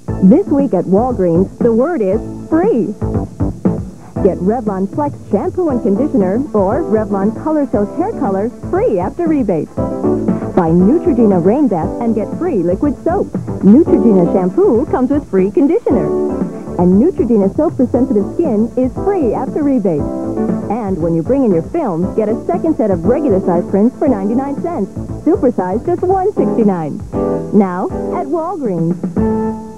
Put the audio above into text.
This week at Walgreens, the word is free. Get Revlon Flex shampoo and conditioner or Revlon Color Soak hair color free after rebate. Buy Neutrogena Rain Bath and get free liquid soap. Neutrogena shampoo comes with free conditioner. And Neutrogena soap for sensitive skin is free after rebate. And when you bring in your films, get a second set of regular size prints for 99 cents. Super size just $1.69. Now at Walgreens.